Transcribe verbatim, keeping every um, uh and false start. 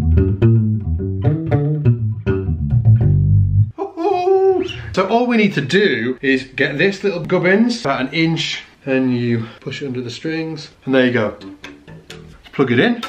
So all we need to do is get this little gubbins about an inch, and you push it under the strings, and there you go. Plug it in.